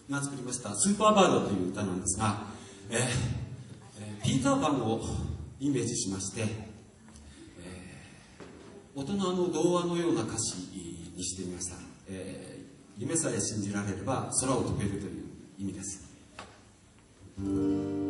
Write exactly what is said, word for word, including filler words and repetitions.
が作りました「スーパーバード」という歌なんですが、えーえー、ピーターパンをイメージしまして、えー、大人の童話のような歌詞にしてみました。えー、夢さえ信じられれば空を飛べるという意味です。